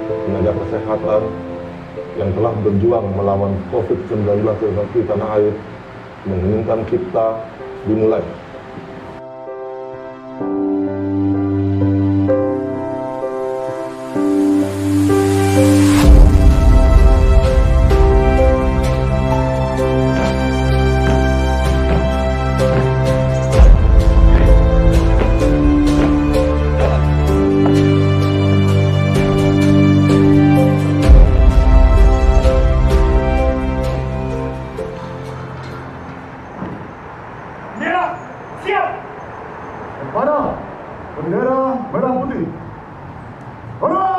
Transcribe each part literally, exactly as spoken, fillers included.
tenaga kesehatan yang telah berjuang melawan covid sembilan belas di tanah air menginginkan kita dimulai. Mana bendera merah putih? Hormat!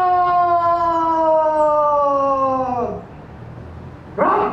Gerak!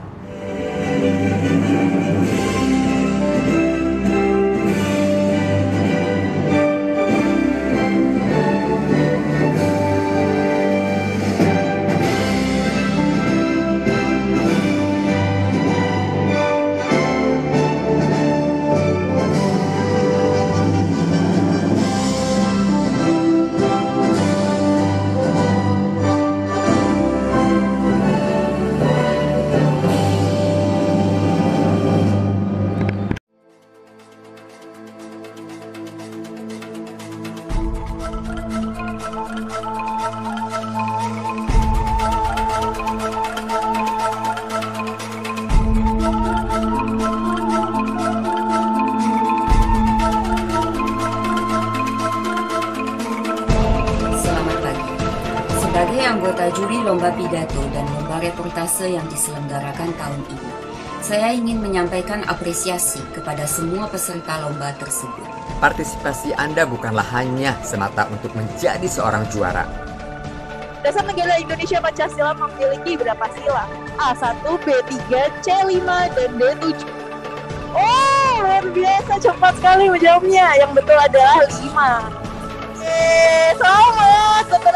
Sebagai anggota juri lomba pidato dan lomba reportase yang diselenggarakan tahun ini, saya ingin menyampaikan apresiasi kepada semua peserta lomba tersebut. Partisipasi Anda bukanlah hanya semata untuk menjadi seorang juara. Dasar Negara Indonesia Pancasila memiliki berapa sila? A satu, B tiga, C lima, dan D tujuh. Oh, luar biasa, cepat sekali menjawabnya. Yang betul adalah lima. Eh, selamat,